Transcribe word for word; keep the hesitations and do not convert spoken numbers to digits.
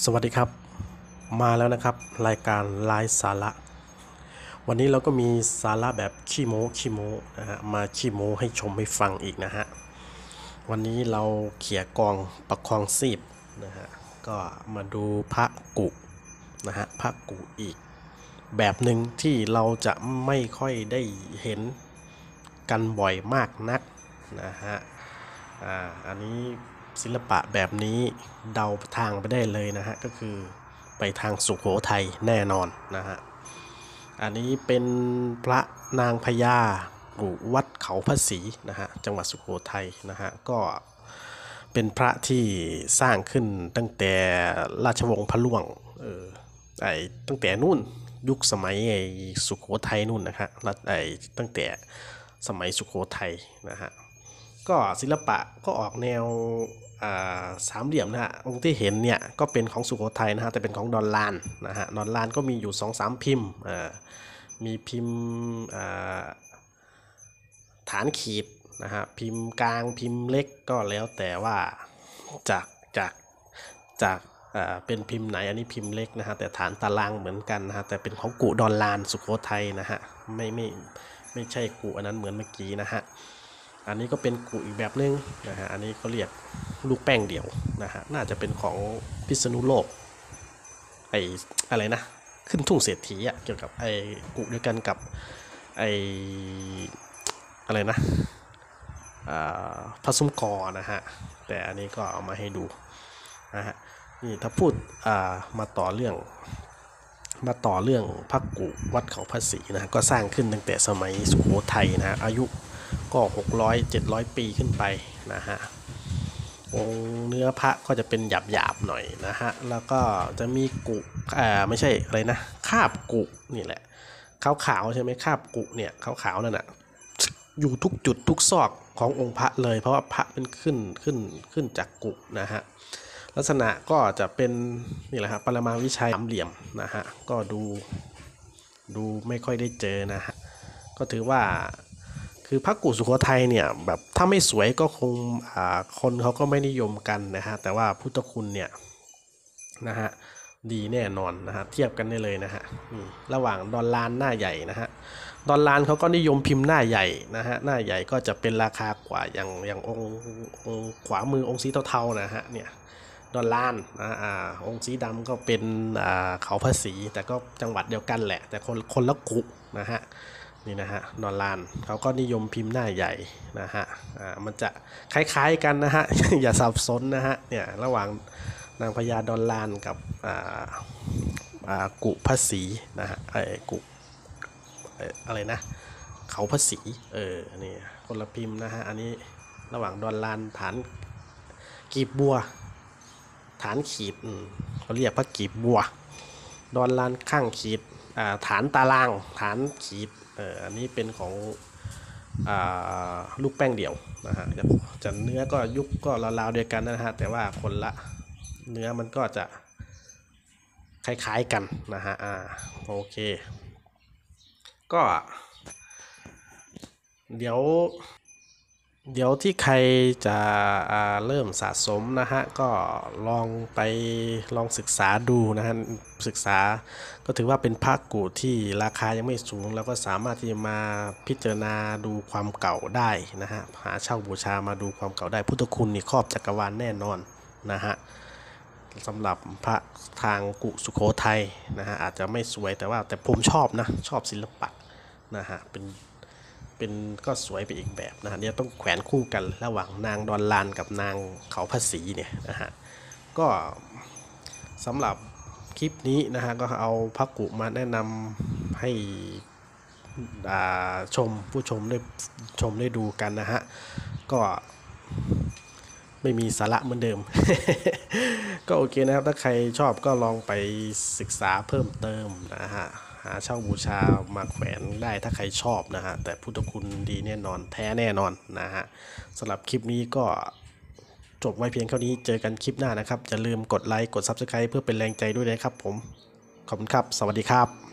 สวัสดีครับมาแล้วนะครับรายการไลฟ์สาระวันนี้เราก็มีสาระแบบขี้โม้ขี้โม้นะฮะมาขี้โม้ให้ชมให้ฟังอีกนะฮะวันนี้เราเขี่ยกองประคองซีบนะฮะก็มาดูพระกุนะฮะพระกุอีกแบบหนึ่งที่เราจะไม่ค่อยได้เห็นกันบ่อยมากนักนะฮะอ่าอันนี้ศิลปะแบบนี้เดาทางไปได้เลยนะฮะก็คือไปทางสุโขทัยแน่นอนนะฮะอันนี้เป็นพระนางพญาอยู่วัดเขาพระศรีนะฮะจังหวัดสุโขทัยนะฮะก็เป็นพระที่สร้างขึ้นตั้งแต่ราชวงศ์พระล่วงเออไอตั้งแต่นู่นยุคสมัยไอสุโขทัยนู่นนะครับไอตั้งแต่สมัยสุโขทัยนะฮะก็ศิลปะก็ออกแนวสามเหลี่ยมนะฮะองค์ที่เห็นเนี่ยก็เป็นของสุโขทัยนะฮะแต่เป็นของดอนลานนะฮะดอนลานก็มีอยู่ สองสาม พิมพ์มีพิมพ์ฐานขีดนะฮะพิมพ์กลางพิมพ์เล็กก็แล้วแต่ว่าจากจากจากเป็นพิมพ์ไหนอันนี้พิมพ์เล็กนะฮะแต่ฐานตารางเหมือนกันนะฮะแต่เป็นของกุดอนลานสุโขทัยนะฮะไม่ไม่ไม่ใช่กุอันนั้นเหมือนเมื่อกี้นะฮะอันนี้ก็เป็นกุอีกแบบนึงนะฮะอันนี้เขาเรียกลูกแป้งเดี่ยวนะฮะน่าจะเป็นของพิษณุโลกไออะไรนะขึ้นทุ่งเศรษฐีอะเกี่ยวกับไอกุด้วยกันกับไออะไรนะพระซุ้มกอนะฮะแต่อันนี้ก็เอามาให้ดูนะฮะนี่ถ้าพูดมาต่อเรื่องมาต่อเรื่องพระกุวัดเขาพระศรีนะก็สร้างขึ้นตั้งแต่สมัยสุโขทัยนะอายุก็หกร้อย เจ็ดร้อยปีขึ้นไปนะฮะองค์เนื้อพระก็จะเป็นหยาบๆหน่อยนะฮะแล้วก็จะมีกุอ่าไม่ใช่อะไรนะคาบกุนี่แหละขาวๆใช่ไหมคาบกุเนี่ยขาวๆนั่นน่ะอยู่ทุกจุดทุกซอกขององค์พระเลยเพราะว่าพระเป็นขึ้นขึ้นขึ้นจากกุนะฮะลักษณะก็จะเป็นนี่แหละครับปรมาวิชัยสามเหลี่ยมนะฮะก็ดูดูไม่ค่อยได้เจอนะฮะก็ถือว่าคือพระกุสุโขทัยเนี่ยแบบถ้าไม่สวยก็คงคนเขาก็ไม่นิยมกันนะฮะแต่ว่าพุทธคุณเนี่ยนะฮะดีแน่นอนนะฮะเทียบกันได้เลยนะฮะระหว่างดอลลาร์หน้าใหญ่นะฮะดอลลาร์เขาก็นิยมพิมพ์หน้าใหญ่นะฮะหน้าใหญ่ก็จะเป็นราคากว่าอย่างอย่างองค์องค์ขวามือองค์สีเทาๆนะฮะเนี่ยดอลลาร์นะอ่าองค์สีดำก็เป็นอ่าเขาพระศรีแต่ก็จังหวัดเดียวกันแหละแต่คนคนละกุนะฮะนี่นะฮะดอลลาร์เขาก็นิยมพิมพ์หน้าใหญ่นะฮะอ่ามันจะคล้ายๆกันนะฮะ อย่าสับสนนะฮะเนี่ยระหว่างนางพญาดอลลาร์กับอ่าอ่ากุพระศรีนะฮะไอ้กุอะไรนะเขาพระศรีเออนี่คนละพิมพ์นะฮะอันนี้ระหว่างดอลลาร์ฐานกีบบัวฐานขีดเขาเรียกพระกีบบัวดอลลาร์ข้างขีดฐานตารางฐานขีดเอออันนี้เป็นของลูกแป้งเดี่ยวนะฮะจะเนื้อก็ยุคก็ราวๆเดียวกันนะฮะแต่ว่าคนละเนื้อมันก็จะคล้ายๆกันนะฮะอ่าโอเคก็เดี๋ยวเดี๋ยวที่ใครจะเริ่มสะสมนะฮะก็ลองไปลองศึกษาดูนะฮะศึกษาก็ถือว่าเป็นพระกุที่ราคายังไม่สูงแล้วก็สามารถที่จะมาพิจารณาดูความเก่าได้นะฮะหาเช่าบูชามาดูความเก่าได้พุทธคุณนี่ครอบจักรวาลแน่นอนนะฮะสำหรับพระทางกุสุโขทัยนะฮะอาจจะไม่สวยแต่ว่าแต่ผมชอบนะชอบศิลปะนะฮะเป็นเป็นก็สวยไปอีกแบบนะฮะเนี่ยต้องแขวนคู่กันระหว่างนางดอนลานกับนางเขาพระศรีเนี่ยนะฮะก็สำหรับคลิปนี้นะฮะก็เอาพระกุมาแนะนำให้ชมผู้ชมได้ชมได้ดูกันนะฮะก็ไม่มีสาระเหมือนเดิม ก็โอเคนะครับถ้าใครชอบก็ลองไปศึกษาเพิ่มเติมนะฮะหาเช่าบูชามาแขวนได้ถ้าใครชอบนะฮะแต่พุทธคุณดีแน่นอนแท้แน่นอนนะฮะสำหรับคลิปนี้ก็จบไว้เพียงเท่านี้เจอกันคลิปหน้านะครับอย่าลืมกดไลค์กด ซับสไครบ์ เพื่อเป็นแรงใจด้วยนะครับผมขอบคุณครับสวัสดีครับ